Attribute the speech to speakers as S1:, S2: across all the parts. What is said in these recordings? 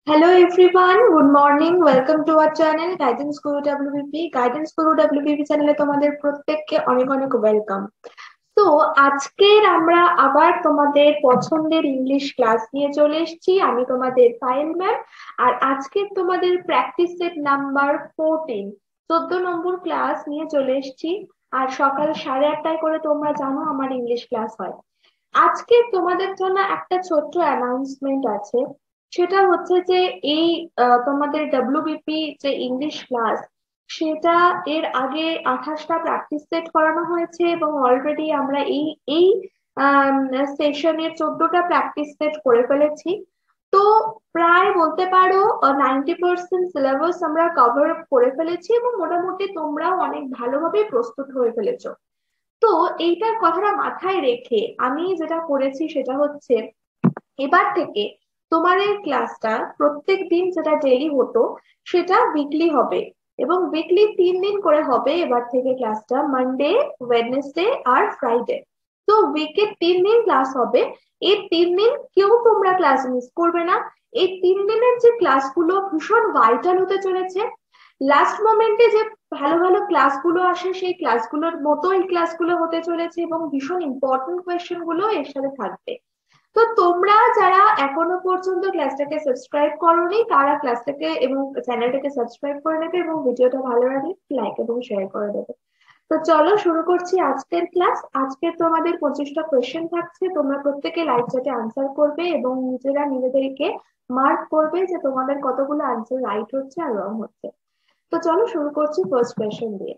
S1: Hello everyone, good morning. Welcome to our channel Guidance Guru WBP. Guidance Guru WBP চ্যানেলে তোমাদের প্রত্যেককে অনেক অনেক ওয়েলকাম। তো আজকের আমরা আবার তোমাদের পছন্দের ইংলিশ ক্লাস নিয়ে চলে এসেছি। আমি তোমাদের পায়েল ম্যাম। আর আজকে তোমাদের প্র্যাকটিস সেট নাম্বার 14 14 নম্বর ক্লাস নিয়ে চলে এসেছি। আর সকাল 8:30টায় করে তোমরা জানো আমার ইংলিশ ক্লাস হয়। আজকে তোমাদের জন্য একটা ছোট্ট অ্যানাউন্সমেন্ট আছে। সেটা হচ্ছে যে এই তোমাদের ডব্লিউবিপি যে ইংলিশ ক্লাস, সেটা এর আগে 28টা প্র্যাকটিস সেট করানো হয়েছে এবং অলরেডি আমরা এই এই সেশনের 14টা প্র্যাকটিস সেট করে ফেলেছি। তো প্রায় বলতে পারো 90% সিলেবাস আমরা কভার আপ করে ফেলেছি এবং মোটামুটি তোমরাও অনেক ভালোভাবে প্রস্তুত হয়ে ফেলেছো। তো এইটার কথাটা মাথায় রেখে আমি যেটা করেছি সেটা হচ্ছে এবার থেকে তোমাদের ক্লাসটা প্রত্যেক দিন যেটা ডেইলি হতো সেটা উইকলি হবে এবং উইকলি 3 দিন করে হবে এবার থেকে ক্লাসটা, মানডে, ওয়েডনেসডে আর ফ্রাইডে। তো উইকে 3 দিন ক্লাস হবে। এই 3 দিন কেউ তোমরা ক্লাস মিস করবে না। এই 3 দিনের যে ক্লাসগুলো ভীষণ ভাইটাল হতে চলেছে। লাস্ট মোমেন্টে যে ভালো ভালো ক্লাসগুলো আসে সেই ক্লাসগুলোর মতো এই ক্লাসগুলো হতে চলেছে এবং ভীষণ ইম্পর্টেন্ট কোয়েশ্চেন গুলো এর সাথে থাকবে। তো তোমরা যারা এখনো পর্যন্ত ক্লাসটাকে সাবস্ক্রাইব করোনি তারা ক্লাসটাকে এবং চ্যানেলটাকে সাবস্ক্রাইব করে নেবে এবং ভিডিওটা ভালো লাগলে লাইক এবং শেয়ার করে দেবে। তো চলো শুরু করছি আজকের ক্লাস। আজকে তোমাদের 25টা কোয়েশ্চেন থাকছে, তোমরা প্রত্যেকে লাইভ চ্যাটে আনসার করবে এবং নিজেরা নিজেদেরকে মার্ক করবে যে তোমাদের কতগুলো আনসার রাইট হচ্ছে আর রং হচ্ছে। তো চলো শুরু করছি ফার্স্ট কোয়েশ্চেন দিয়ে।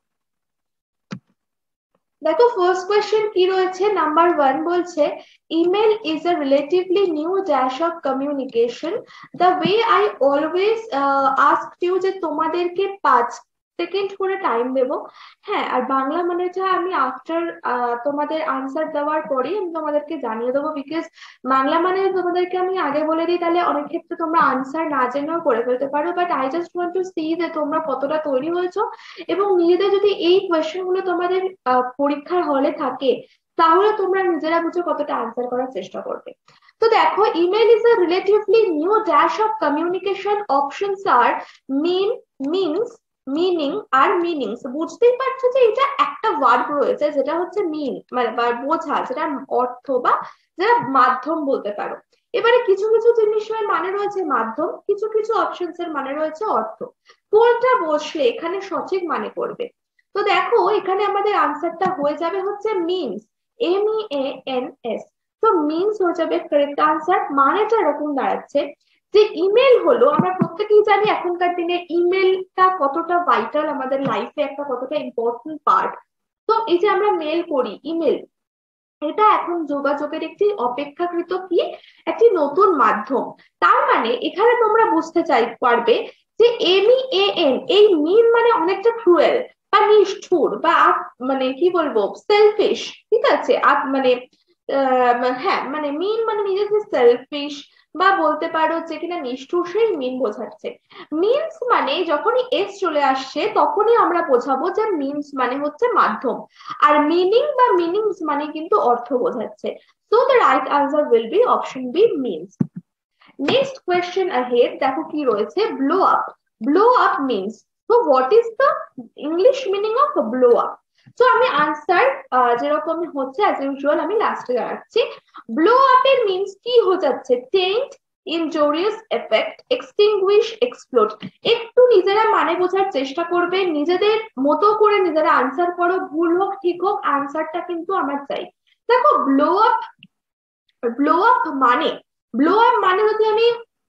S1: দেখো ফার্স্ট কোয়েশ্চেন কি রয়েছে, নাম্বার 1 বলছে email is a relatively new dash of communication. The way I always asked you যে তোমাদেরকে 5 সেকেন্ড করে টাইম দেবো। হ্যাঁ, আর বাংলা মানেটা আমি আফটার তোমাদের আনসার দেওয়ার পরেই আমি তোমাদেরকে জানিয়ে দেবো, বিকজ বাংলা মানে তোমাদেরকে আমি আগে বলে দিই তাহলে অনেক ক্ষেত্রে তোমরা আনসার না জেনেও করে ফেলতে পারো। But I just want to see যে তোমরা কতটা তৈরি হয়েছো এবং নিজেদের যদি এই কোয়েশ্চেন গুলো তোমাদের পরীক্ষার হলে থাকে তাহলে তোমরা নিজেরা বুঝে কতটা আনসার করার চেষ্টা করবে। তো দেখো, email is a relatively new dash of communication. Options আর মিন, মিনস, মিনিং আর মিনিংস। বুঝতেই পারছো যে এটা একটা ওয়ার্ড রয়েছে যেটা হচ্ছে মিন, মানে বা বোঝা, যেটা অর্থ বা যেটা মাধ্যম বলতে পারো। এবারে কিছু কিছু জিনিসের মানে রয়েছে মাধ্যম, কিছু কিছু অপশনস এর মানে রয়েছে অর্থ। কোনটা বসলে এখানে সঠিক মানে করবে? তো দেখো এখানে আমাদের আনসারটা হয়ে যাবে হচ্ছে মিনস, MEANS। তো মিনস হয়ে যাবে কারেক্ট আনসার। মানেটা এরকম দাঁড়াচ্ছে যে ইমেল হলো, আমরা প্রত্যেকেই জানি এখনকার দিনে ইমেলটা কতটা ভাইটাল আমাদের লাইফে, একটা কতটা ইম্পর্টেন্ট পার্ট। তো এই যে আমরা মেল করি, ইমেল, এটা এখন যোগাযোগের একটি অপেক্ষাকৃত কি, একটি নতুন মাধ্যম। তার মানে এখানে তোমরা বুঝতে চাই পারবে যে MEAN, এই মিন মানে অনেকটা ক্রুয়েল বা নিষ্ঠুর বা মানে কি বলবো, সেলফিশ। ঠিক আছে, মানে হ্যাঁ, মানে মিন মানে নিজেকে সেলফিশ বা বলতে পারো যে কিনা নিষ্ঠুর, সেই মিন বোঝাচ্ছে। মিনস মানে যখনই এস চলে আসছে তখনই আমরা বোঝাবো যে মিনস মানে হচ্ছে মাধ্যম। আর মিনিং বা মিনিংস মানে কিন্তু অর্থ বোঝাচ্ছে। So the right answer will be option B, means. Next question ahead, দেখো কি রয়েছে, blow up. Blow up means, তো what is the English meaning of blow up? তো আমি আনসার যেরকম হচ্ছে অ্যাজ ইউজুয়াল আমি লাস্টে জানাচ্ছি। ব্লো আপ এর মিনস কি হয়ে যাচ্ছে, tent, injurious effect, extinguish, explode. একটু নিজেরা মানে বোঝার চেষ্টা করবে, নিজেদের মতো করে নিজেরা আনসার করো, ভুল হোক ঠিক হোক আনসারটা কিন্তু আমার চাই। দেখো ব্লো আপ, ব্লো আপ মানে, ব্লো আপ মানে যদি আমি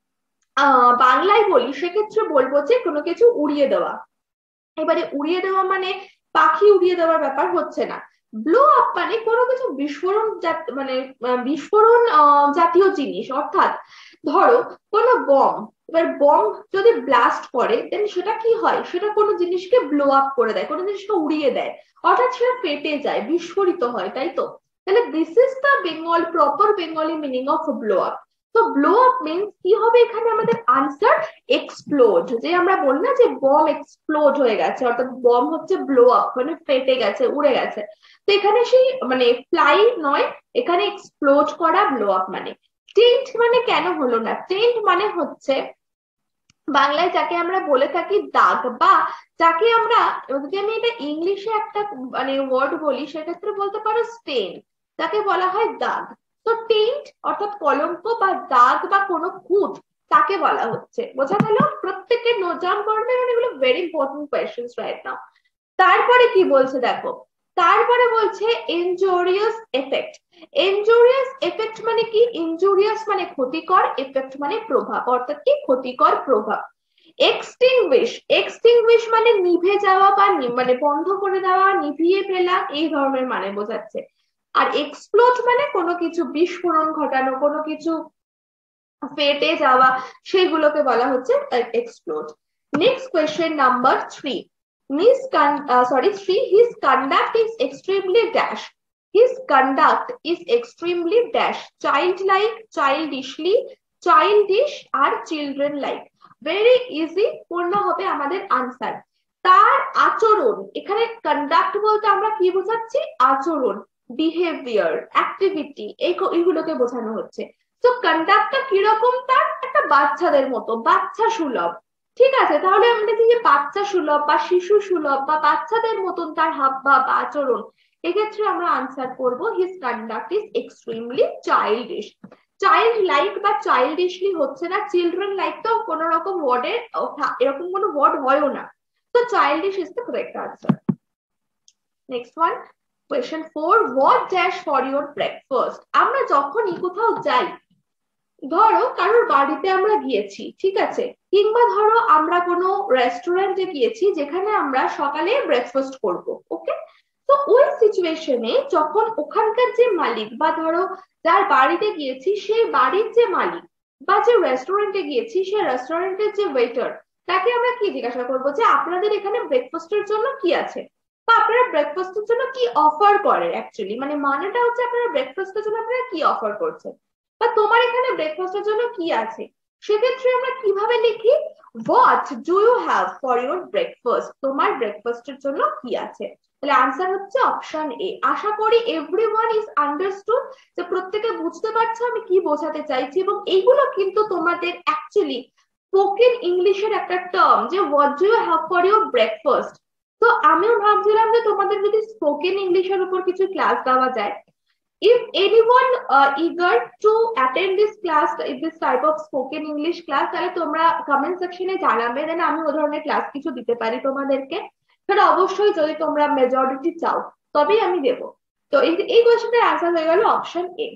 S1: বাংলায় বলি সেক্ষেত্রে বলবো যে কোনো কিছু উড়িয়ে দেওয়া। এবারে উড়িয়ে দেওয়া মানে পাখি উড়িয়ে দেওয়ার ব্যাপার হচ্ছে না। ব্লো আপ মানে কোনো কিছু বিস্ফোরণ মানে বিস্ফোরণ জাতীয় জিনিস, অর্থাৎ ধরো কোনো বম, এবার বম যদি ব্লাস্ট করে দেন সেটা কি হয়, সেটা কোনো জিনিসকে ব্লো আপ করে দেয়, কোনো জিনিসকে উড়িয়ে দেয়, অর্থাৎ সেটা ফেটে যায়, বিস্ফোরিত হয়, তাই তো? তাহলে this is the Bengal proper Bengali meaning of blow up. তো ব্লো আপ মিনস কি হবে এখানে আমাদের আনসার, এক্সপ্লোড। যে আমরা বলি না যে বম এক্সপ্লোড হয়ে গেছে, অর্থাৎ বম হচ্ছে ব্লো আপ মানে ফেটে গেছে, উড়ে গেছে। তো এখানে সেই মানে ফ্লাই নয়, এখানে এক্সপ্লোড করা ব্লো আপ মানে। টেন্ট মানে কেন হলো না? টেন্ট মানে হচ্ছে বাংলায় যাকে আমরা বলে থাকি দাগ, বা যাকে আমরা, যদি আমি এটা ইংলিশে একটা মানে ওয়ার্ড বলি সেক্ষেত্রে বলতে পারো স্টেন, যাকে বলা হয় দাগ। তো টেন্ট অর্থাৎ কলঙ্ক বা দাগ বা কোনো খুঁত, তাকে বলা হচ্ছে। বোঝা গেল? প্রত্যেকে নোট ডাউন করবে, কারণ এগুলো very important questions right now. তারপরে কি বলছে দেখো, তারপরে বলছে ইনজুরিয়াস এফেক্ট। ইনজুরিয়াস এফেক্ট মানে কি? ইনজুরিয়াস মানে ক্ষতিকর, এফেক্ট মানে প্রভাব, অর্থাৎ কি ক্ষতিকর প্রভাব। এক্সটিংগুইশ, এক্সটিংগুইশ মানে নিভে যাওয়া বা মানে বন্ধ করে দেওয়া, নিভিয়ে ফেলা, এই ধরনের মানে বোঝাচ্ছে। আর এক্সপ্লোড মানে কোনো কিছু বিস্ফোরণ ঘটানো, কোনো কিছু ফেটে যাওয়া, সেগুলোকে বলা হচ্ছে explode. Next question number 3, his conduct is extremely dash, his conduct is extremely dash, childlike, childishly, childish আর children like। ভেরি ইজি, পূর্ণ হবে আমাদের আনসার। তার আচরণ, এখানে কন্ডাক্ট বলতে আমরা কি বোঝাচ্ছি? আচরণ, বিহেভিয়ার, অ্যাক্টিভিটি, এইগুলোকে বোঝানো হচ্ছে। তো কন্ডাক্টটা কিরকম? তার একটা বাচ্চাদের মতো, বাচ্চা সুলভ। ঠিক আছে, তাহলে আমরা যে বাচ্চা সুলভ বা শিশু সুলভ বা বাচ্চাদের মতন তার হাবভাব বা আচরণ, এক্ষেত্রে আমরা আনসার করব his conduct is extremely childish. Child like বা চাইল্ডিশলি হচ্ছে না, চিলড্রেন লাইক তো কোন রকম ওয়ার্ডে এরকম কোনো ওয়ার্ড হয়ও না। তো childish is the correct answer. Next one, question 4, what dash for your breakfast. আমরা যখনই কোথাও যাই, ধরো কারোর বাড়িতে আমরা গিয়েছি, ঠিক আছে, কিংবা ধরো আমরা কোনো রেস্টুরেন্টে গিয়েছি যেখানে আমরা সকালে ব্রেকফাস্ট করব, ওকে। তো ওই সিচুয়েশনে যখন ওখানকার যে মালিক, বা ধরো যার বাড়িতে গিয়েছি সেই বাড়ির যে মালিক, বা যে রেস্টুরেন্টে গিয়েছি সেই রেস্টুরেন্টের যে ওয়েটার, তাকে আমরা কি জিজ্ঞাসা করবো যে আপনাদের এখানে ব্রেকফাস্টের জন্য কি আছে, বা আপনারা ব্রেকফাস্টের জন্য কি অফার করে। অ্যাকচুয়ালি মানে মানেটা হচ্ছে আপনারা ব্রেকফাস্টের জন্য আপনারা কি অফার করছেন, বা তোমার এখানে ব্রেকফাস্টের জন্য কি আছে। সেক্ষেত্রে আমরা কিভাবে লিখি? What do you have for your breakfast, তোমার ব্রেকফাস্টের জন্য কি আছে। তাহলে আনসার হচ্ছে অপশন এ। আশা করি এভরিওয়ান ইজ আন্ডারস্টুড, যে প্রত্যেকে বুঝতে পারছো আমি কি বোঝাতে চাইছি। এবং এইগুলো কিন্তু তোমাদের অ্যাকচুয়ালি স্পোকেন ইংলিশের একটা টার্ম, যে what do you have for your breakfast. তো আমিও ভাবছিলাম যে তোমাদের যদি স্পোকেন ইংলিশের উপর কিছু ক্লাস দেওয়া যায়। If anyone eager to attend this class, this type of spoken English class, তাহলে তোমরা কমেন্ট সেকশনে জানাবে, দেন আমি ও ধরনের ক্লাস কিছু দিতে পারি তোমাদেরকে। সেটা অবশ্যই যদি তোমরা মেজরিটি চাও তবেই আমি দেব। তো এই কোয়েশ্চেনের আনসার হয়ে গেল option A.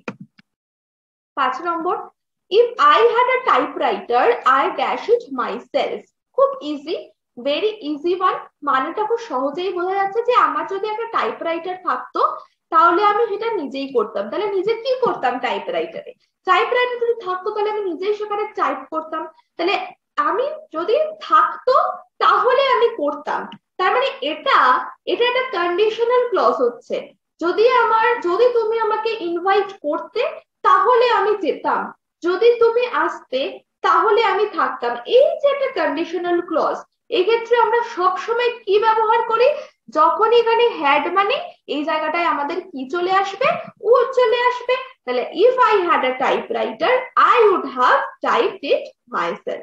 S1: 5 number, if I had a typewriter I dash it myself. খুব ইজি, ভেরি ইজি ওয়ান। মানেটা খুব সহজেই বোঝা যাচ্ছে যে আমার যদি একটা টাইপরাইটার থাকতো তাহলে আমি সেটা নিজেই করতাম। তাহলে নিজে কি করতাম? টাইপরাইটারে, টাইপরাইটার যদি থাকতো তাহলে আমি নিজেই সেখানে টাইপ করতাম। তাহলে আমি যদি থাকতো তাহলে আমি করতাম। তার মানে এটা এটা একটা কন্ডিশনাল ক্লজ হচ্ছে। যদি তুমি আমাকে ইনভাইট করতে তাহলে আমি যেতাম, যদি তুমি আসতে তাহলে আমি থাকতাম। এই যে একটা কন্ডিশনাল ক্লজ, এক্ষেত্রে আমরা সব সময় কি ব্যবহার করি? যখন এখানে হ্যাড মানে এই জায়গাটায় আমাদের কি চলে আসবে? উড চলে আসবে। তাহলে if I had a typewriter I would have typed it myself.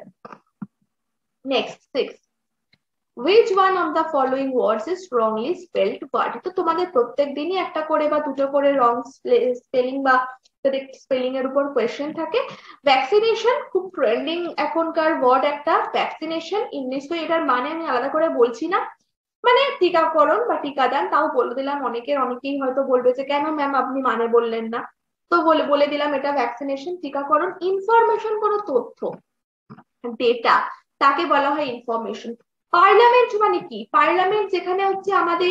S1: Next 6, which one of the following words is wrongly spelled word। তো তোমাদের প্রত্যেক দিনই একটা করে বা দুটো করে রং স্পেলিং বা কারেক্ট স্পেলিং এর উপর কোয়েশ্চেন থাকে। ভ্যাকসিনেশন খুব ট্রেন্ডিং এখনকার ওয়ার্ড একটা, ভ্যাকসিনেশন। নিশ্চয়ই এটার মানে আমি আলাদা করে বলছি না, মানে টিকাকরণ বা টিকাদান, তাও বলে দিলাম। অনেকেই হয়তো বলবে যে কেন ম্যাম আপনি মানে বললেন না, তো বলে দিলাম এটা ভ্যাকসিনেশন, টিকাকরণ। ইনফরমেশন কোনো তথ্য, ডেটা, তাকে বলা হয় ইনফরমেশন। পার্লামেন্ট মানে কি? পার্লামেন্ট যেখানে হচ্ছে আমাদের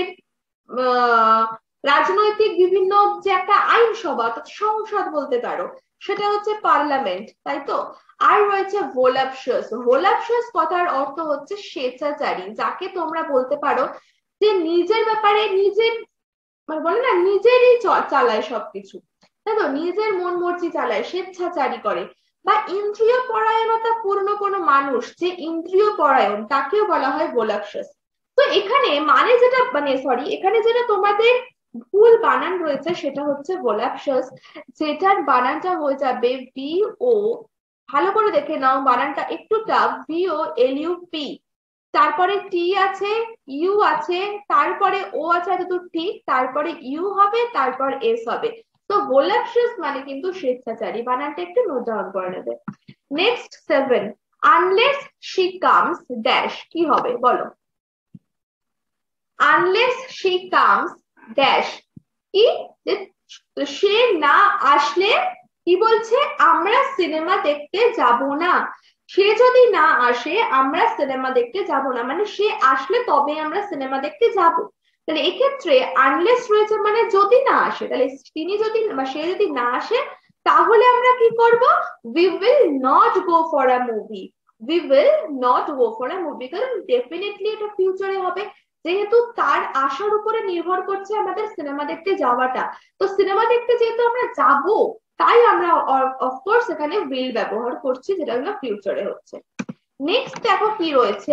S1: রাজনৈতিক বিভিন্ন যে একটা আইনসভা, অর্থাৎ সংসদ বলতে পারো, সেটা হচ্ছে পার্লামেন্ট, তাই তো। আর রয়েছে ভোলাপশাস। ভোলাপশাস কথার অর্থ হচ্ছে স্বেচ্ছাচারী, যাকে তোমরা বলতে পারো যে নিজের ব্যাপারে নিজের মানে বলে না নিজেরই চালায় সবকিছু, তাই তো, নিজের মন মর্জি চালায়, স্বেচ্ছাচারী করে। বা ইন্দ্রিয় পরায়ণতা পূর্ণ কোনো মানুষ যে ইন্দ্রিয় পরায়ণ, তাকেও বলা হয় ভোলাপশাস। তো এখানে মানে যেটা মানে সরি এখানে যেটা তোমাদের ভুল বানান রয়েছে সেটা হচ্ছে ভোলাপশাস, যেটার বানানটা হয়ে যাবে VO, ভালো করে দেখে নাও বানানটা একটু টাফ, VOLUP, তারপরে টি আছে, ইউ আছে, তারপরে ও আছে, এতদূর ঠিক, তারপরে ইউ হবে, তারপর এস হবে। তো ভোলাপশাস মানে কিন্তু স্বেচ্ছাচারী, বানানটা একটু নোট ডাউন করে নেবে। Next 7, unless she comes dash, কি হবে বলো? আনলেস শি কামস ড্যাশ, কি? সে না আসলে কি বলছে, আমরা সিনেমা দেখতে যাব না। সে যদি না আসে আমরা সিনেমা দেখতে যাব না, মানে সে আসলে তবে আমরা সিনেমা দেখতে যাব। তাহলে এক্ষেত্রে আনলেস রয়েছে মানে যদি না আসে, তাহলে তিনি যদি বা সে যদি না আসে তাহলে আমরা কি করব? We will not go for a movie. We will not go for a movie, কারণ ডেফিনেটলি এটা ফিউচারে হবে, যেহেতু তার আশার উপরে নির্ভর করছে আমাদের সিনেমা দেখতে যাওয়াটা। তো সিনেমা দেখতে যেহেতু আমরা যাব, তাই আমরা অফকোর্স এখানে উইল ব্যবহার করছি, যেটা হলো ফিউচারে হচ্ছে। নেক্সট দেখো কি রয়েছে,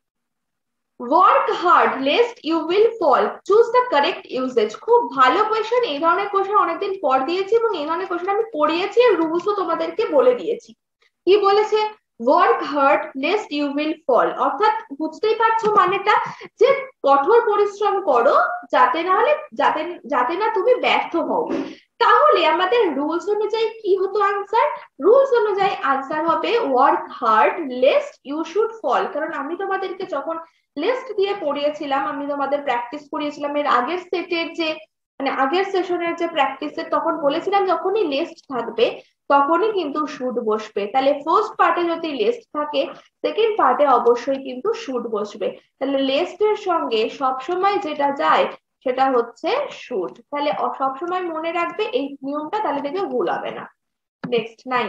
S1: work hard lest you will fall, choose the correct usage. খুব ভালো কোয়েশ্চেন, এই ধরনের কোয়েশ্চেন অনেকদিন পর দিয়েছি এবং এই ধরনের কোয়েশ্চেন আমি পড়িয়েছি আর রুলসও তোমাদেরকে বলে দিয়েছি। কি বলেছে? Work hard lest you will fall, অর্থাৎ বুঝতেই পারছো মানেটা, যে কঠোর পরিশ্রম করো যাতে না হলে যাতে যাতে না তুমি ব্যর্থ হও। তাহলে আমাদের রুলস অনুযায়ী কি হতো আনসার? রুলস অনুযায়ী আনসার হবে work hard lest you should fall, কারণ আমি তোমাদেরকে যখন লিস্ট দিয়ে পড়িয়েছিলাম, আমি তোমাদের প্র্যাকটিস করিয়েছিলাম এর আগের সেটের যে মানে আগের সেশনের যে প্র্যাকটিসের, তখন বলেছিলাম যখনই লিস্ট থাকবে তখনই কিন্তু শুড বসবে। তাহলে ফার্স্ট পার্টে যদি লিস্ট থাকে, সেকেন্ড পার্টে অবশ্যই কিন্তু শুড বসবে। তাহলে লিস্টের সঙ্গে সবসময় যেটা যায় সেটা হচ্ছে শুড। তাহলে সবসময় মনে রাখবে এই নিয়মটা, তাহলে দেখবে ভুল হবে না। Next 9,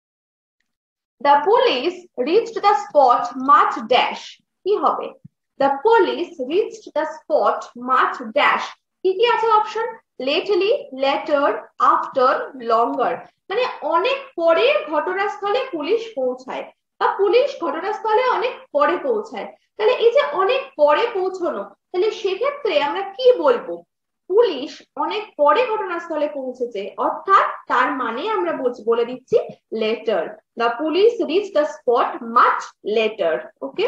S1: the police reached the spot much dash, কি হবে? The police reached the spot much dash, কি কি আছে option? Lately, later, after, longer, মানে অনেক পরে ঘটনাস্থলে পুলিশ পৌঁছায় বা পুলিশ ঘটনাস্থলে অনেক পরে পৌঁছায়। তাহলে এই যে অনেক পরে পৌঁছানো, তাহলে সেক্ষেত্রে আমরা কি বলবো? পুলিশ অনেক পরে ঘটনাস্থলে পৌঁছেছে, অর্থাৎ তার মানে আমরা বলে দিচ্ছি later. The police reached the spot much later. Okay.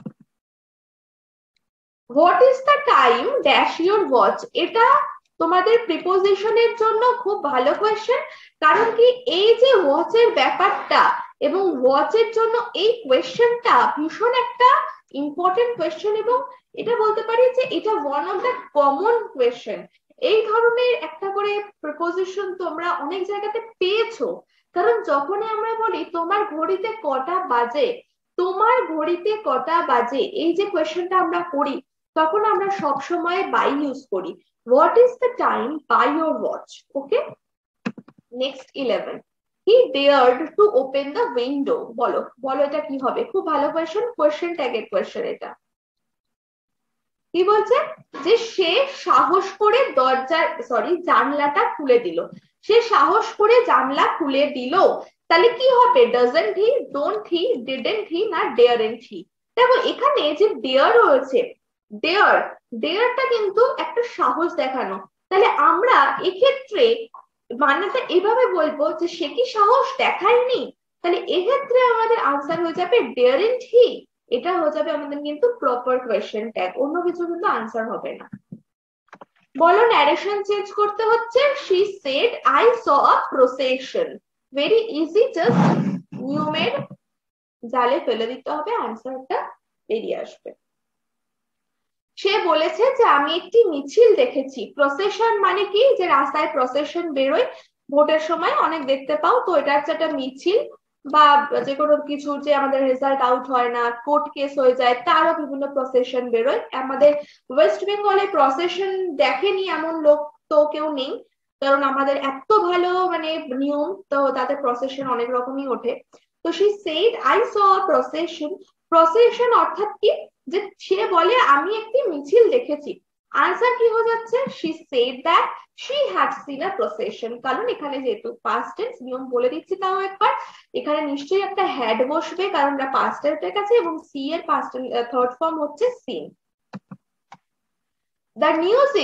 S1: What is the time dash your watch? এটা তোমাদের প্রিপোজিশনের জন্য খুব ভালো কোয়েশ্চেন, কারণ কি এই যে ওয়াচের ব্যাপারটা এবং ওয়াচের জন্য এই কোয়েশ্চেনটা ভীষণ একটা ইম্পর্টেন্ট কোয়েশ্চেন, এবং এটা বলতে পারি যে এটা one of the common question. এই ধরনের একটা করে প্রিপোজিশন তোমরা অনেক জায়গাতে পেয়েছো, কারণ যখনই আমরা বলি তোমার ঘড়িতে কটা বাজে, তোমার ঘড়িতে কটা বাজে, এই যে কোয়েশ্চেনটা আমরা করি তখন আমরা সব সময় বাই ইউজ করি। What is the time by your watch? Okay. Next 11, he dared to open the window, বলো বলো এটা কি হবে? খুব ভালো কোয়েশ্চেন, কোয়েশ্চেন ট্যাগের কোয়েশ্চেন এটা। কি বলছে? যে সে সাহস করে জানলাটা খুলে দিল, সে সাহস করে জানলা খুলে দিল। তাহলে কি হবে? Doesn't he, don't he, didn't he, না ডেয়ারেন্ট হি? দেখো এখানে যে ডেয়ার রয়েছে, ডেয়ার, ডেয়ারটা কিন্তু একটা সাহস দেখানো। তাহলে আমরা এক্ষেত্রে মানেটা এভাবে বলবো যে সে কি সাহস দেখায়নি? তাহলে এক্ষেত্রে আমাদের আনসার হয়ে যাবে ডেয়ারেন্ট হি। এটা হয়ে যাবে আমাদের কিন্তু প্রপার কোয়েশ্চেন ট্যাগ, অন্য কিছু কিন্তু আনসার হবে না। বলো ন্যারেশন চেঞ্জ করতে হচ্ছে। she said I saw a procession, very easy, just নিয়মের জালে ফেলে দিতে হবে, আনসারটা বেরিয়ে আসবে। সে বলেছে যে আমি একটি মিছিল দেখেছি। প্রসেশন মানে কি? যে রাস্তায় প্রসেশন বেরোয় ভোটের সময় অনেক দেখতে পাও, তো এটা হচ্ছে একটা মিছিল বা যে কোনো কিছু, যে আমাদের রেজাল্ট আউট হয় না, কোর্ট কেস হয়ে যায়, তারও বিভিন্ন প্রসেশন বেরোয়। আমাদের ওয়েস্ট বেঙ্গলে প্রসেশন দেখেনি এমন লোক তো কেউ নেই, কারণ আমাদের এত ভালো মানে নিয়ম, তো তাতে প্রসেশন অনেক রকমই ওঠে। তো she said I saw a procession, procession অর্থাৎ কি? যে সে বলে আমি একটি মিছিল দেখেছি। আনসার কি হয়ে যাচ্ছে? she said that she had seen a procession, কারণ এখানে যেহেতু past tense, নিয়ম বলে দিচ্ছি তাও একবার, এখানে নিশ্চয়ই একটা had বসবে কারণ আমরা past tense এর কাছে, এবং see এর past থার্ড ফর্ম হচ্ছে seen। The news is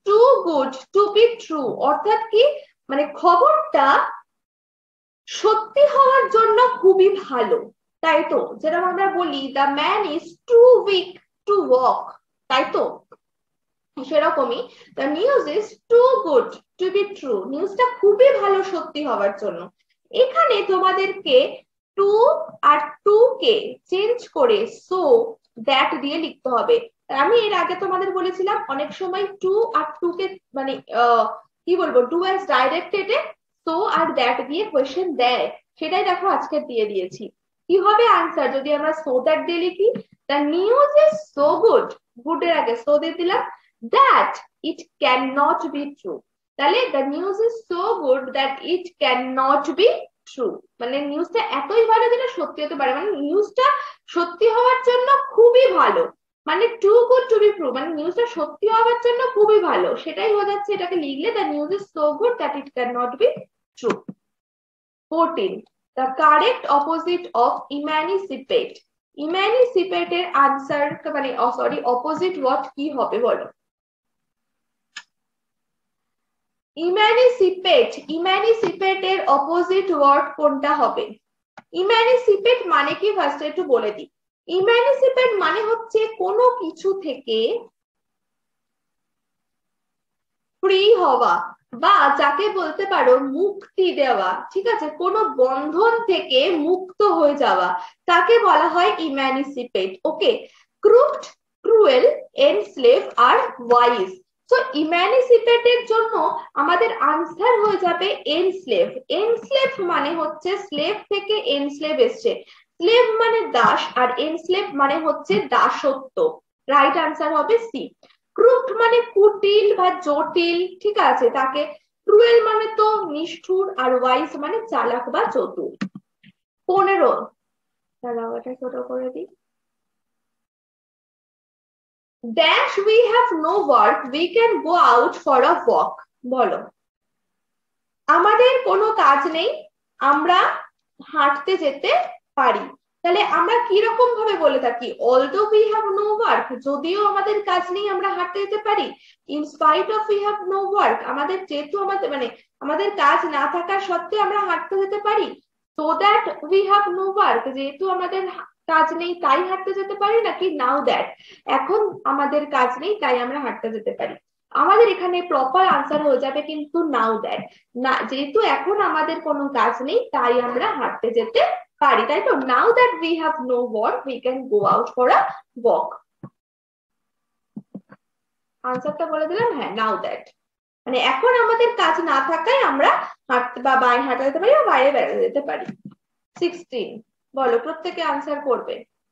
S1: too good to be true, অর্থাৎ কি মানে খবরটা সত্যি হওয়ার জন্য খুবই ভালো, তাই তো? যেরকম আমরা বলি the man is too weak to walk, তাই তো? সেরকমই the news is too good to be true, নিউজটা খুবই ভালো সত্যি হওয়ার জন্য। এখানে তোমাদেরকে টু আর টু কে চেঞ্জ করে সো দ্যাট দিয়ে লিখতে হবে। আমি এর আগে তোমাদের বলেছিলাম অনেক সময় টু আর টু কে মানে কি বলবো ডু অ্যাজ ডাইরেক্টেড সো আর দ্যাট দিয়ে কোয়েশ্চেন দেয়, সেটাই দেখো আজকে দিয়ে দিয়েছি। কি হবে আনসার যদি আমরা সো দ্যাট দিয়ে লিখি? The news is so good, good এর আগে সো দিয়ে দিলাম, that it cannot be true, তাহলে the news is so good that it cannot be true, মানে নিউজটা এতই ভালো যেটা সত্যি হতে পারে, মানে নিউজটা সত্যি হওয়ার জন্য খুবই ভালো, মানে too good to be true, মানে নিউজটা সত্যি হওয়ার জন্য খুবই ভালো, সেটাই বোঝাচ্ছে এটাকে লিখলে the news is so good that it cannot be true। 14 the correct opposite of emancipate, emancipate এর আনসার মানে সরি অপোজিট ওয়ার্ড কি হবে বলো? ইমানিসিপেট, ইমানিসিপেট এর অপোজিট ওয়ার্ড কোনটা হবে? ইমানিসিপেট মানে কি ফার্স্ট একটু বলে দিই। ইমানিসিপেট মানে হচ্ছে কোনো কিছু থেকে ফ্রি হওয়া, বা যাকে বলতে পারো মুক্তি দেওয়া, ঠিক আছে? কোনো বন্ধন থেকে মুক্ত হয়ে যাওয়া, তাকে বলা হয় ইমানিসিপেট। ওকে, ক্রুপ্ট, ক্রুয়েল, এনস্লেভ আর ওয়াইজ। তো ইমানিসিপেট এর জন্য আমাদের আনসার হয়ে যাবে এনস্লেভ। এনস্লেভ মানে হচ্ছে স্লেভ থেকে এনস্লেভ এসছে, স্লেভ মানে দাস আর এনস্লেভ মানে হচ্ছে দাসত্ব, রাইট আনসার হবে সি। ক্রুপ্ট মানে কুটিল বা জটিল, ঠিক আছে, তাকে। ক্রুয়েল মানে তো নিষ্ঠুর, আর ওয়াইজ মানে চালাক বা চতুর। 15 দাঁড়াও এটা ছোট করে দিই। Dash we have no work we can go out for a walk, বলো। আমাদের কোনো কাজ নেই, আমরা হাঁটতে যেতে পারি। তাহলে আমরা কি রকম ভাবে বলে থাকি? Although we have no work, যদিও আমাদের কাজ নেই আমরা হাঁটতে যেতে পারি। In spite of we have no work, আমাদের যেহেতু আমাদের মানে আমাদের কাজ না থাকা সত্ত্বেও আমরা হাঁটতে যেতে পারি। So that we have no work, যেহেতু আমাদের কাজ নেই তাই হাঁটতে যেতে পারি, নাকি নাও দ্যাট এখন আমাদের কাজ নেই তাই আমরা হাঁটতে যেতে পারি? আমাদের এখানে প্রপার আনসার হয়ে যাবে কিন্তু নাও দ্যাট, না যেহেতু এখন আমাদের কোনো কাজ নেই তাই আমরা হাঁটতে যেতে পারি, তাই তো? Now that we have no work we can go out for a walk. আনসারটা বলে দিলাম, হ্যাঁ নাও দ্যাট মানে এখন আমাদের কাজ না থাকায় আমরা হাঁটতে বা বাইরে হাঁটা যেতে পারি বা বাইরে বেড়াতে যেতে পারি। 16 বলো, প্রত্যেকে আনসার করবে,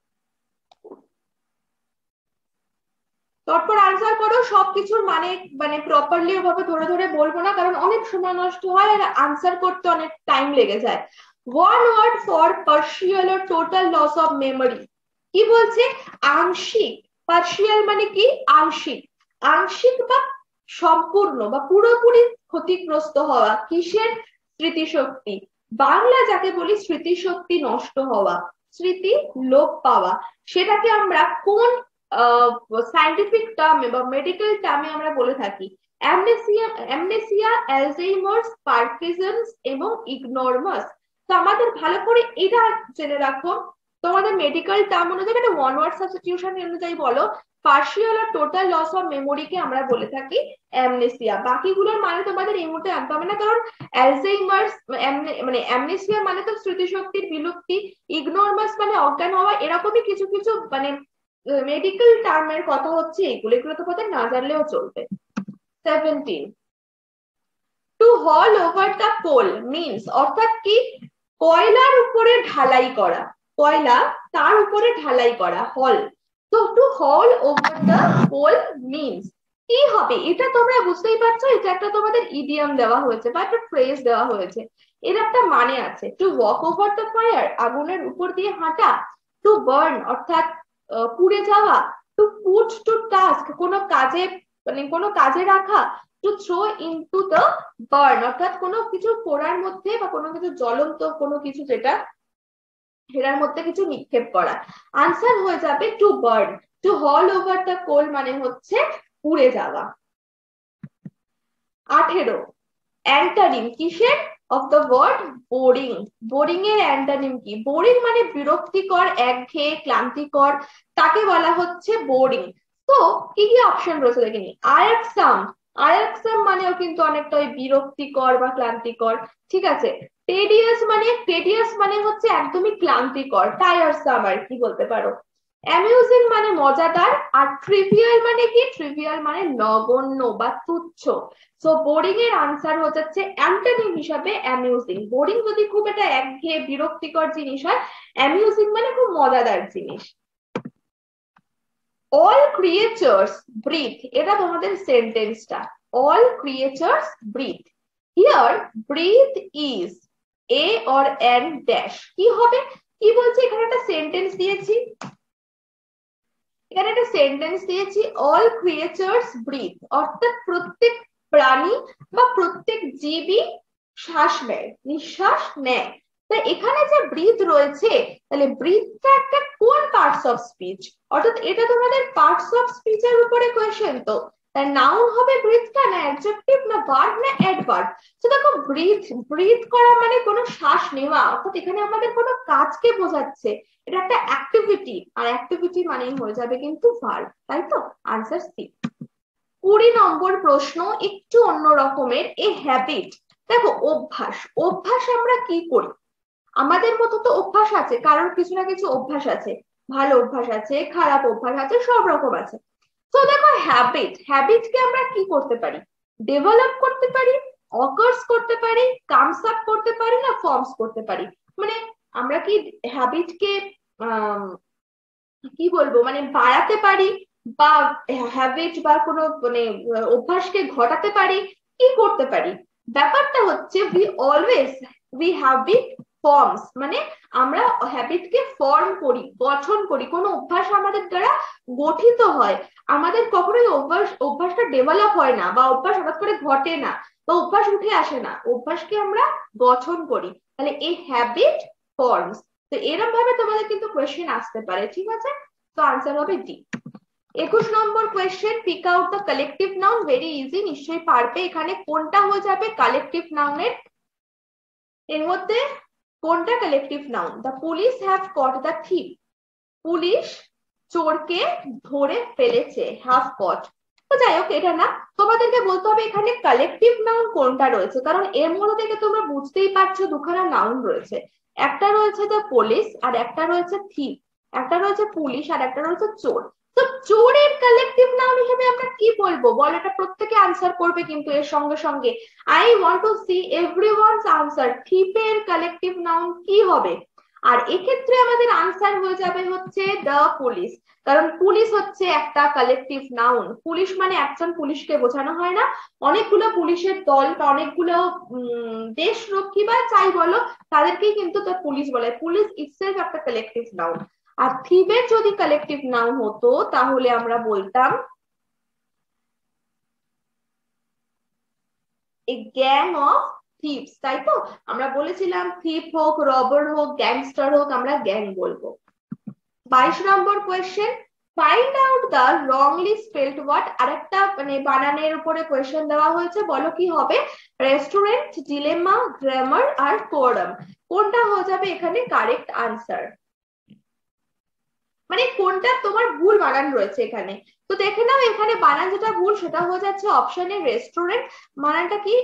S1: তারপর আনসার করো। সবকিছুর মানে মানে প্রপারলি ওভাবে ধরে ধরে বলবো না, কারণ অনেক সময় নষ্ট হয় আর আনসার করতে অনেক টাইম লেগে যায়। One word for partial or total loss of memory, কি বলছে? আংশিক, পার্শিয়াল মানে কি? আংশিক, আংশিক বা সম্পূর্ণ বা পুরোপুরি ক্ষতিগ্রস্ত হওয়া কিসের? স্মৃতিশক্তি। বাংলা যাকে বলি স্মৃতিশক্তি নষ্ট হওয়া, স্মৃতি লোপ পাওয়া, সেটাকে আমরা কোন সায়েন্টিফিক টার্মে বা মেডিকেল টার্মে আমরা বলে থাকি? অ্যামনেসিয়া, অ্যামনেসিয়া, অ্যালজাইমার্স, পার্কিনসন্স এবং ইগনোরমাস। তো আমাদের ভালো করে এটা জেনে রাখো, তোমাদের মেডিকেল টার্ম অনুযায়ী একটা ওয়ান ওয়ার্ড সাবস্টিটিউশন অনুযায়ী বলো, পার্শিয়াল আর টোটাল লস অফ মেমোরিকে আমরা বলে থাকি অ্যামনেসিয়া। বাকিগুলোর মানে তোমাদের এই মুহূর্তে জানতে হবে না, কারণ অ্যালজাইমার্স মানে অ্যামনেসিয়া মানে তো স্মৃতিশক্তির বিলুপ্তি, ইগনোরমাস মানে অজ্ঞান হওয়া, এরকমই কিছু কিছু মানে মেডিকেল টার্মের কথা হচ্ছে এগুলো, এগুলো তো কথা না জানলেও চলবে। 17 two haul over the coal means, অর্থাৎ কি? কয়লার উপরে ঢালাই করা, কয়লা তার উপরে ঢালাই করা, হল। তো two haul over the coal means কি হবে? এটা তোমরা বুঝতেই পারছো, এটা একটা তোমাদের ইডিয়াম দেওয়া হয়েছে বা একটা ফ্রেজ দেওয়া হয়েছে, এর একটা মানে আছে। To walk over the fire, আগুনের উপর দিয়ে হাঁটা। টু বার্ন অর্থাৎ পুড়ে যাওয়া। টু পুট টু টাস্ক, কোনো কাজে মানে কোনো কাজে রাখা। To throw into the burn অর্থাৎ কোনো কিছু পোড়ার মধ্যে বা কোনো কিছু জ্বলন্ত কোনো কিছু যেটা সেটার মধ্যে কিছু নিক্ষেপ করা। আনসার হয়ে যাবে to burn. To haul over the coal মানে হচ্ছে পুড়ে যাওয়া। 18 অ্যান্টোনিম কিসের? Of the word boring. Boring এর অ্যান্টোনিম কি? বোরিং মানে বিরক্তিকর, একঘেয়ে, ক্লান্তিকর, তাকে বলা হচ্ছে বোরিং। তো কি কি অপশন রয়েছে দেখে নি। আয়ারসাম, আয়ারসাম মানেও কিন্তু অনেকটা ওই বিরক্তিকর বা ক্লান্তিকর, ঠিক আছে। টেডিয়াস মানে হচ্ছে একদমই ক্লান্তিকর, টায়ারসাম আর কি বলতে পারো। অ্যামিউজিং মানে মজাদার, আর ট্রিভিয়াল মানে কি? ট্রিভিয়াল মানে নগণ্য বা তুচ্ছ। সো বোরিং এর আনসার হচ্ছে অ্যান্টোনিম হিসাবে অ্যামিউজিং। বোরিং যদি খুব একটা একঘেয়ে বিরক্তিকর জিনিস হয়, অ্যামিউজিং মানে খুব মজাদার জিনিস। অল ক্রিয়েচার্স ব্রিথ, এটা তোমাদের সেন্টেন্সটা। All creatures breathe, here breathe is a or an dash, কি হবে? কি বলছে এখানে? একটা সেন্টেন্স দিয়েছি, এখানে একটা সেন্টেন্স দিয়েছি, অল ক্রিয়েচার্স ব্রিথ, অর্থাৎ প্রত্যেক প্রাণী বা প্রত্যেক জীবই শ্বাস নেয়, নিঃশ্বাস নেয়। তা এখানে যে ব্রিথ রয়েছে, তাহলে ব্রিথটা একটা কোন পার্টস অফ স্পিচ? অর্থাৎ এটা তোমাদের পার্টস অফ স্পিচের উপরে কোয়েশ্চেন। তো তার নাউন হবে ব্রিথটা, না অ্যাডজেক্টিভ, না ভার্ব, না অ্যাডভার্ব? তো দেখো ব্রিথ, ব্রিথ করা মানে কোনো শ্বাস নেওয়া, অর্থাৎ এখানে আমাদের কোনো কাজকে বোঝাচ্ছে, এটা একটা অ্যাক্টিভিটি, আর অ্যাক্টিভিটি মানেই হয়ে যাবে কিন্তু ভার্ব, তাই তো? Answer C. 20 নম্বর প্রশ্ন একটু অন্য রকমের। এ হ্যাবিট, দেখো অভ্যাস, অভ্যাস আমরা কি করি? আমাদের মতো তো অভ্যাস আছে, কারোর কিছু না কিছু অভ্যাস আছে, ভালো অভ্যাস আছে, খারাপ অভ্যাস আছে, সব রকম আছে। তো দেখো হ্যাবিট, হ্যাবিটকে আমরা কি করতে পারি? ডেভেলপ করতে পারি, অকার্স করতে পারি, কামস আপ করতে পারি, না ফর্মস করতে পারি। মানে আমরা কি হ্যাবিটকে কি বলবো, মানে বাড়াতে পারি, বা হ্যাবিট বা কোনো মানে অভ্যাসকে ঘটাতে পারি, কি করতে পারি? ব্যাপারটা হচ্ছে উই হ্যাবিট ফর্মস, মানে আমরা হ্যাবিটকে ফর্ম করি, গঠন করি, কোনো অভ্যাস আমাদের দ্বারা গঠিত হয়। আমাদের কখনোই অভ্যাসটা ডেভেলপ হয় না, বা অভ্যাস হঠাৎ করে ঘটে না, বা অভ্যাস উঠে আসে না, অভ্যাসকে আমরা গঠন করি। তাহলে এই হ্যাবিট ফর্মস। তো এরকম ভাবে তোমাদের কিন্তু কোয়েশ্চেন আসতে পারে, ঠিক আছে? তো আনসার হবে D. 21 number question, pick out the collective noun, very easy, নিশ্চয়ই পারবে। এখানে কোনটা হয়ে যাবে কালেকটিভ নাউনের? এর মধ্যে কোনটা collective noun? The police have caught the thief, police চোরকে ধরে ফেলেছে, হ্যাভ কট। তো যাই হোক, এটা না, তোমাদেরকে বলতে হবে এখানে কালেকটিভ নাউন কোনটা রয়েছে, কারণ এর মধ্যে থেকে তোমরা বুঝতেই পারছো দুখানা নাউন রয়েছে, একটা রয়েছে দ্য পুলিশ আর একটা রয়েছে থিপ, একটা রয়েছে পুলিশ আর একটা রয়েছে চোর। তো চোরের কালেকটিভ নাউন হিসেবে আমরা কি বলবো বল? এটা প্রত্যেকে আনসার করবে কিন্তু এর সঙ্গে সঙ্গে। I want to see everyone's answer. থিপের কালেকটিভ নাউন কি হবে? আর এক্ষেত্রে আমাদের আনসার হয়ে যাবে হচ্ছে দ্য পুলিশ, কারণ পুলিশ হচ্ছে একটা কালেকটিভ নাউন। পুলিশ মানে একজন পুলিশকে বোঝানো হয় না, অনেকগুলো পুলিশের দল বা অনেকগুলো দেশরক্ষী বা চাই বলো, তাদেরকেই কিন্তু দ্য পুলিশ বলে। পুলিশ ইটসেলফ একটা কালেকটিভ নাউন। আর থিবের যদি কালেকটিভ নাউন হতো তাহলে আমরা বলতাম এ গ্যাং অফ থিপস, তাই তো? আমরা বলেছিলাম থিপ হোক, রবার হোক, গ্যাংস্টার হোক, আমরা গ্যাং বলবো। 22 number question, find out the wrongly spelled word. আরেকটা মানে বানানের উপরে কোয়েশ্চেন দেওয়া হয়েছে, বলো কি হবে? রেস্টুরেন্ট, ডিলেমা, গ্রামার আর কোরাম, কোনটা হয়ে যাবে এখানে কারেক্ট আনসার? মানে কোনটা তোমার ভুল বানান রয়েছে এখানে? তো দেখে নাও, এখানে বানান যেটা ভুল সেটা হয়ে যাচ্ছে অপশনে রেস্টুরেন্ট, বানানটা কি?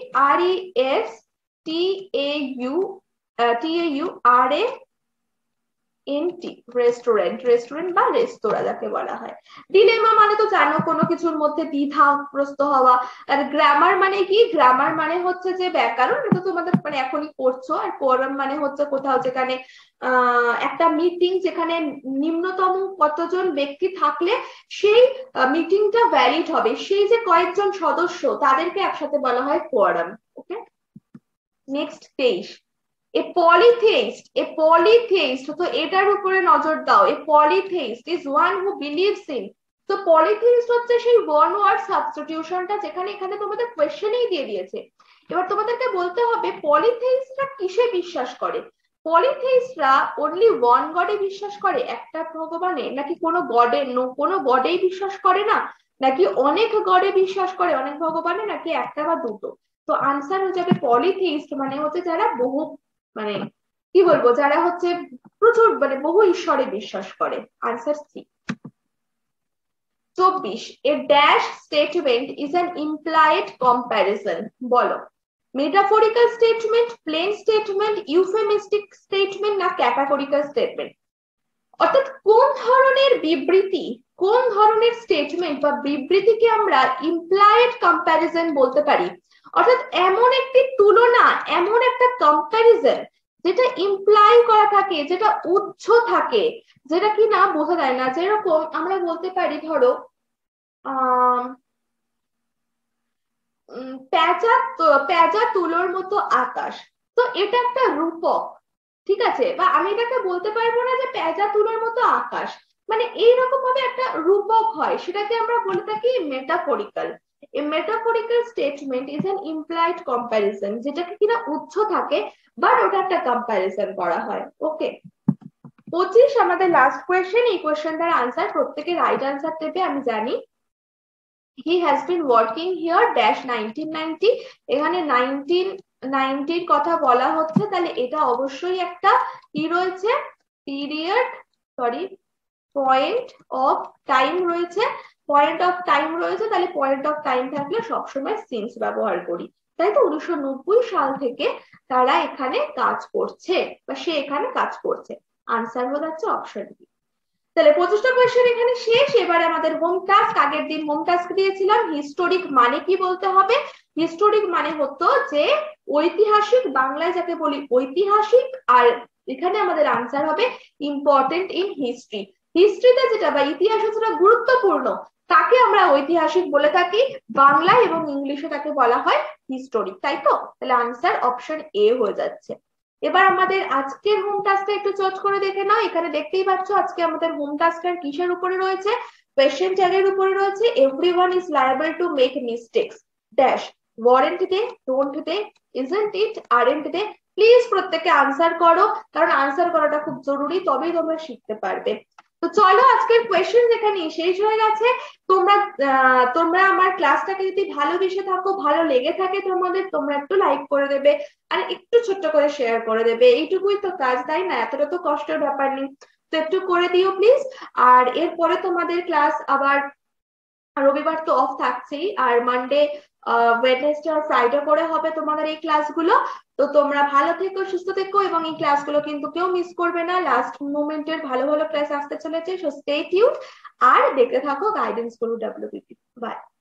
S1: RESTAURANT, রেস্টুরেন্ট, রেস্টুরেন্ট বা রেস্তোরাঁ যাকে বলা হয়। ডিলেমা মানে তো জানো, কোনো কিছুর মধ্যে দ্বিধাগ্রস্ত হওয়া। আর গ্রামার মানে কি? গ্রামার মানে হচ্ছে যে ব্যাকরণ, এটা তো তোমাদের মানে এখনই করছো। আর কোরাম মানে হচ্ছে কোথাও যেখানে একটা মিটিং, যেখানে নিম্নতম কতজন ব্যক্তি থাকলে সেই মিটিংটা ভ্যালিড হবে, সেই যে কয়েকজন সদস্য তাদেরকে একসাথে বলা হয় কোরাম। ওকে, নেক্সট 23, এ পলিথেইস্ট, তো এটার উপরে নজর দাও। A polytheist is one who believes in. তো পলিথেইস্ট হচ্ছে সেই ওয়ান ওয়ার্ড সাবস্টিটিউশনটা, যেখানে এখানে তোমাদের কোয়েশ্চেনেই দিয়ে দিয়েছে। এবার তোমাদেরকে বলতে হবে পলিথেইস্টরা কিসে বিশ্বাস করে। পলিথেইস্টরা অনলি ওয়ান গডে বিশ্বাস করে, একটা ভগবানে, নাকি কোনো গডে, কোনো গডেই বিশ্বাস করে না, নাকি অনেক গডে বিশ্বাস করে, অনেক ভগবানে, নাকি একটা বা দুটো? তো আনসার হয়ে যাবে পলিথিস্ট, মানে হচ্ছে যারা বহু, মানে কি বলবো, যারা হচ্ছে প্রচুর মানে বহু ঈশ্বরে বিশ্বাস করে। Answer C. 24, a dash statement is an implied comparison. বলো, metaphorical statement, plain statement, euphemistic statement, না ক্যাটাগরিক্যাল স্টেটমেন্ট? অর্থাৎ কোন ধরনের বিবৃতি, কোন ধরনের স্টেটমেন্ট বা বিবৃতিকে আমরা ইমপ্লাইড কম্প্যারিজন বলতে পারি? অর্থাৎ এমন একটি তুলনা, এমন একটা কম্প্যারিজন যেটা ইমপ্লাই করা থাকে, যেটা উচ্চ থাকে, যেটা কি না বোঝা যায় না। যেরকম আমরা বলতে পারি, ধরো আহ প্যাঁচা তুলোর মতো আকাশ। তো এটা একটা রূপক, ঠিক আছে? বা আমি এটাকে বলতে পারবো না যে প্যাঁচা তুলোর মতো আকাশ, মানে এইরকম ভাবে একটা রূপক হয়, সেটাকে আমরা বলে থাকি metaphorical. A metaphorical statement is an implied comparison, যেটাকে কিনা উচ্চ থাকে, বাট ওটা একটা কম্প্যারিজন করা হয়। ওকে, 25 আমাদের লাস্ট কোয়েশ্চেন। এই কোয়েশ্চেনটার আনসার প্রত্যেকে রাইট আনসার দেবে আমি জানি। He has been working here dash 1990। এখানে 1990 কথা বলা হচ্ছে, তাহলে এটা অবশ্যই একটা কি রয়েছে, period, sorry, point of time রয়েছে। পয়েন্ট অফ টাইম রয়েছে, তাহলে পয়েন্ট অফ টাইম থাকলে সবসময় সিন্স ব্যবহার করি। তাই তো 1990 সাল থেকে তারা এখানে কাজ করছে, বা সে এখানে কাজ করছে। আনসার হয়ে যাচ্ছে অপশন বি। তাহলে 25টা কোয়েশ্চেন এখানে শেষ। এবারে আমাদের হোম টাস্ক। আগের দিন হোম টাস্ক দিয়েছিলাম হিস্টোরিক মানে কি বলতে হবে। হিস্টোরিক মানে হতো যে ঐতিহাসিক, বাংলায় যাকে বলি ঐতিহাসিক, আর এখানে আমাদের আনসার হবে ইম্পর্টেন্ট ইন হিস্ট্রি। হিস্ট্রিতে যেটা বা ইতিহাসে যেটা গুরুত্বপূর্ণ তাকে আমরা ঐতিহাসিক বলে থাকি, বাংলায় এবং ইংলিশে তাকে বলা হয় হিস্টোরিক, তাই তো? তাহলে আনসার অপশন এ হয়ে যাচ্ছে। এবার আমাদের আজকের হোম টাস্কটা একটু চট করে দেখে নাও। এখানে দেখতেই পাচ্ছ আজকে আমাদের হোম টাস্কটা কিসের উপরে রয়েছে, কোয়েশ্চেন ট্যাগের উপরে রয়েছে। Everyone is liable to make mistakes dash, weren't they, don't they, isn't it, aren't they. Please প্রত্যেকে আনসার করো, কারণ আনসার করাটা খুব জরুরি, তবেই তোমরা শিখতে পারবে। তো চলো, আজকের কোয়েশ্চেন এখানে শেষ হয়ে গেছে। তোমরা তোমরা আমার ক্লাসটাকে যদি ভালোবেসে থাকো, ভালো লেগে থাকে তোমাদের, তোমরা একটু লাইক করে দেবে, আর একটু ছোট্ট করে শেয়ার করে দেবে। এইটুকুই তো কাজ, তাই না? এতটা তো কষ্টের ব্যাপার নেই। তো একটু করে দিও প্লিজ। আর এরপরে তোমাদের ক্লাস আবার রবিবার তো অফ থাকছেই, আর মানডে, ওয়েডনেসডে আর ফ্রাইডে করে হবে তোমাদের এই ক্লাসগুলো। তো তোমরা ভালো থেকো, সুস্থ থেকো, এবং এই ক্লাসগুলো কিন্তু কেউ মিস করবে না। লাস্ট মোমেন্টের ভালো ভালো ক্লাস আসতে চলেছে, সো স্টে টিউন আর দেখতে থাকো গাইডেন্স গুরু WBP। বাই।